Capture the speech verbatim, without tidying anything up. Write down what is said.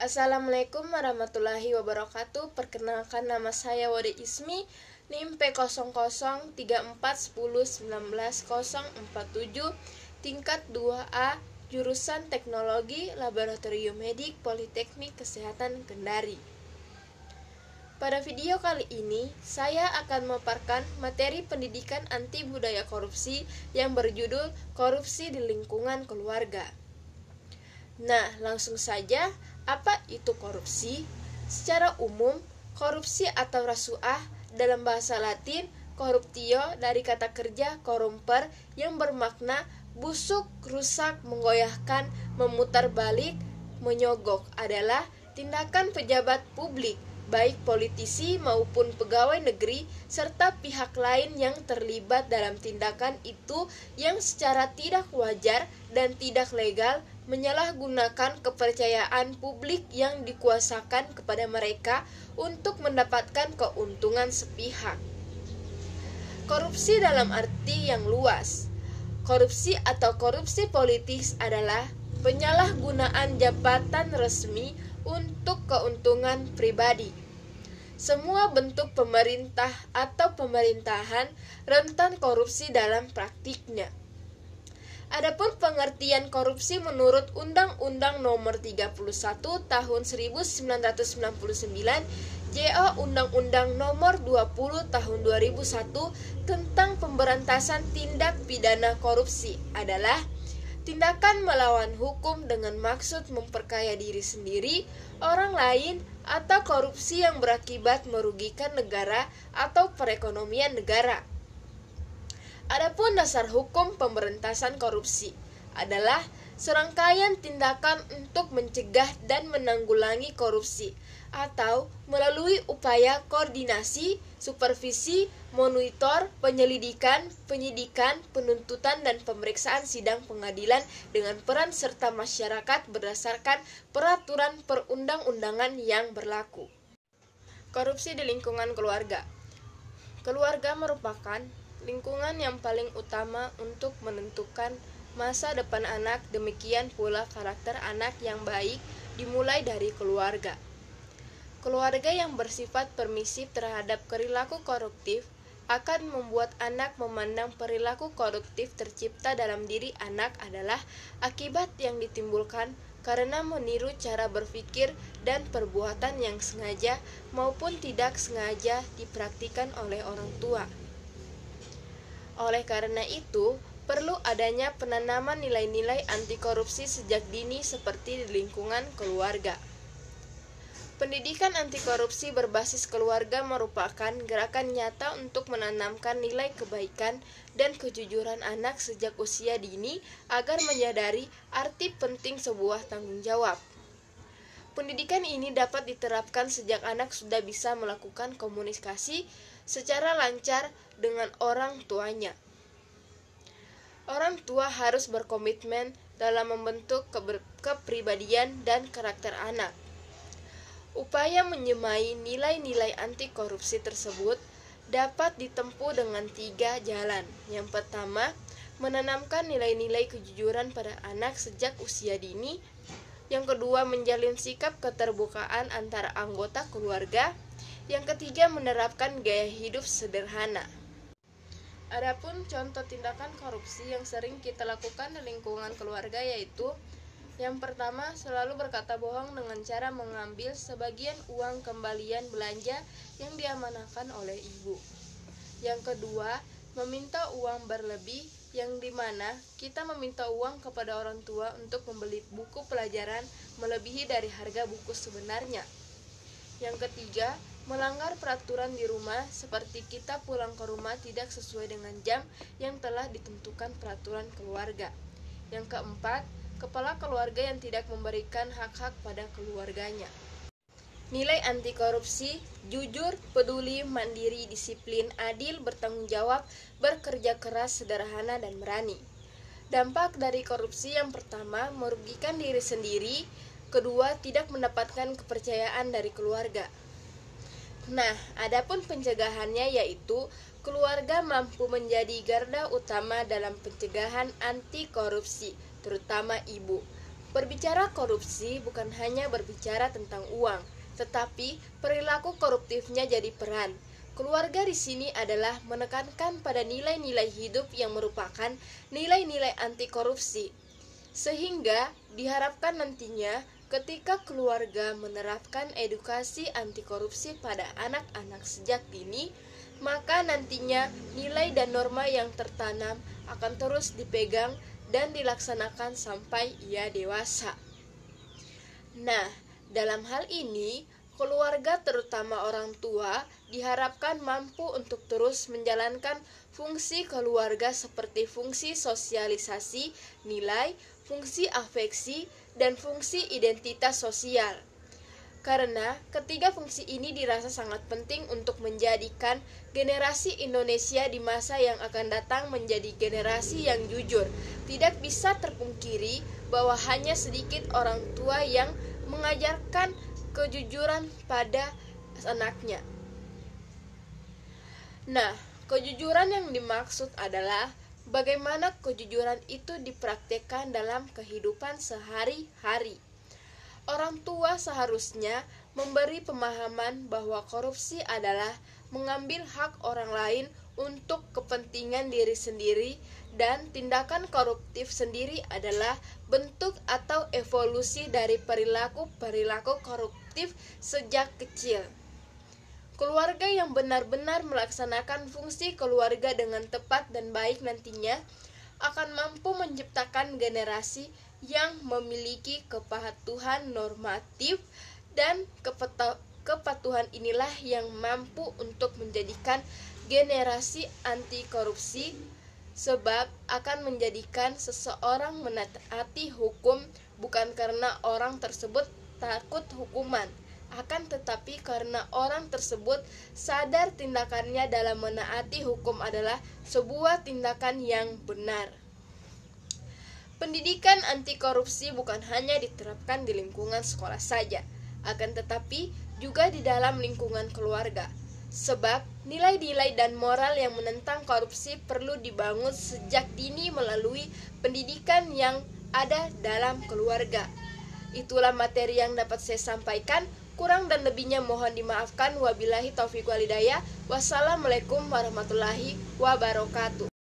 Assalamualaikum warahmatullahi wabarakatuh. Perkenalkan, nama saya Wade Ismi, NIM P nol nol tiga empat satu nol satu sembilan nol empat tujuh, tingkat dua A, jurusan Teknologi Laboratorium Medik Politeknik Kesehatan Kendari. Pada video kali ini, saya akan memaparkan materi pendidikan anti budaya korupsi yang berjudul Korupsi di Lingkungan Keluarga. Nah, langsung saja, apa itu korupsi? Secara umum, korupsi atau rasuah dalam bahasa Latin corruptio dari kata kerja corrumper yang bermakna busuk, rusak, menggoyahkan, memutar balik, menyogok adalah tindakan pejabat publik, baik politisi maupun pegawai negeri serta pihak lain yang terlibat dalam tindakan itu yang secara tidak wajar dan tidak legal menyalahgunakan kepercayaan publik yang dikuasakan kepada mereka untuk mendapatkan keuntungan sepihak. Korupsi dalam arti yang luas. Korupsi atau korupsi politis adalah penyalahgunaan jabatan resmi untuk keuntungan pribadi. Semua bentuk pemerintah atau pemerintahan rentan korupsi dalam praktiknya. Adapun pengertian korupsi menurut Undang-Undang Nomor tiga puluh satu Tahun seribu sembilan ratus sembilan puluh sembilan, J O Undang-Undang Nomor dua puluh Tahun dua ribu satu tentang pemberantasan tindak pidana korupsi adalah tindakan melawan hukum dengan maksud memperkaya diri sendiri, orang lain, atau korupsi yang berakibat merugikan negara atau perekonomian negara. Adapun dasar hukum pemberantasan korupsi adalah serangkaian tindakan untuk mencegah dan menanggulangi korupsi atau melalui upaya koordinasi, supervisi, monitor, penyelidikan, penyidikan, penuntutan, dan pemeriksaan sidang pengadilan dengan peran serta masyarakat berdasarkan peraturan perundang-undangan yang berlaku. Korupsi di lingkungan keluarga. Keluarga merupakan lingkungan yang paling utama untuk menentukan masa depan anak, demikian pula karakter anak yang baik dimulai dari keluarga. Keluarga yang bersifat permisif terhadap perilaku koruptif akan membuat anak memandang perilaku koruptif tercipta dalam diri anak adalah akibat yang ditimbulkan karena meniru cara berpikir dan perbuatan yang sengaja maupun tidak sengaja dipraktikkan oleh orang tua. Oleh karena itu, perlu adanya penanaman nilai-nilai anti korupsi sejak dini seperti di lingkungan keluarga. Pendidikan anti korupsi berbasis keluarga merupakan gerakan nyata untuk menanamkan nilai kebaikan dan kejujuran anak sejak usia dini agar menyadari arti penting sebuah tanggung jawab. Pendidikan ini dapat diterapkan sejak anak sudah bisa melakukan komunikasi secara lancar dengan orang tuanya. Orang tua harus berkomitmen dalam membentuk kepribadian dan karakter anak. Upaya menyemai nilai-nilai anti korupsi tersebut dapat ditempuh dengan tiga jalan. Yang pertama, menanamkan nilai-nilai kejujuran pada anak sejak usia dini. Yang kedua, menjalin sikap keterbukaan antara anggota keluarga. Yang ketiga, menerapkan gaya hidup sederhana. Adapun contoh tindakan korupsi yang sering kita lakukan di lingkungan keluarga yaitu yang pertama, selalu berkata bohong dengan cara mengambil sebagian uang kembalian belanja yang diamanahkan oleh ibu. Yang kedua, meminta uang berlebih yang dimana kita meminta uang kepada orang tua untuk membeli buku pelajaran melebihi dari harga buku sebenarnya. Yang ketiga, melanggar peraturan di rumah seperti kita pulang ke rumah tidak sesuai dengan jam yang telah ditentukan peraturan keluarga. Yang keempat, kepala keluarga yang tidak memberikan hak-hak pada keluarganya. Nilai anti korupsi, jujur, peduli, mandiri, disiplin, adil, bertanggung jawab, bekerja keras, sederhana, dan berani. Dampak dari korupsi yang pertama, merugikan diri sendiri. Kedua, tidak mendapatkan kepercayaan dari keluarga. Nah, adapun pencegahannya yaitu keluarga mampu menjadi garda utama dalam pencegahan anti korupsi, terutama ibu. Berbicara korupsi bukan hanya berbicara tentang uang, tetapi perilaku koruptifnya jadi peran. Keluarga di sini adalah menekankan pada nilai-nilai hidup yang merupakan nilai-nilai anti korupsi. Sehingga diharapkan nantinya ketika keluarga menerapkan edukasi anti korupsi pada anak-anak sejak dini, maka nantinya nilai dan norma yang tertanam akan terus dipegang dan dilaksanakan sampai ia dewasa. Nah, dalam hal ini, keluarga terutama orang tua diharapkan mampu untuk terus menjalankan fungsi keluarga seperti fungsi sosialisasi, nilai, fungsi afeksi, dan fungsi identitas sosial. Karena ketiga fungsi ini dirasa sangat penting untuk menjadikan generasi Indonesia di masa yang akan datang menjadi generasi yang jujur. Tidak bisa terpungkiri bahwa hanya sedikit orang tua yang mengajarkan kejujuran pada anaknya. Nah, kejujuran yang dimaksud adalah bagaimana kejujuran itu dipraktikkan dalam kehidupan sehari-hari. Orang tua seharusnya memberi pemahaman bahwa korupsi adalah mengambil hak orang lain untuk kepentingan diri sendiri, dan tindakan koruptif sendiri adalah bentuk atau evolusi dari perilaku-perilaku koruptif sejak kecil. Keluarga yang benar-benar melaksanakan fungsi keluarga dengan tepat dan baik nantinya akan mampu menciptakan generasi yang memiliki kepatuhan normatif, dan kepatuhan inilah yang mampu untuk menjadikan generasi anti korupsi, sebab akan menjadikan seseorang menaati hukum bukan karena orang tersebut takut hukuman, akan tetapi karena orang tersebut sadar tindakannya dalam menaati hukum adalah sebuah tindakan yang benar. Pendidikan anti korupsi bukan hanya diterapkan di lingkungan sekolah saja, akan tetapi juga di dalam lingkungan keluarga. Sebab nilai-nilai dan moral yang menentang korupsi perlu dibangun sejak dini melalui pendidikan yang ada dalam keluarga. Itulah materi yang dapat saya sampaikan. Kurang dan lebihnya mohon dimaafkan. Wabillahi taufiq wal hidayah. Wassalamualaikum warahmatullahi wabarakatuh.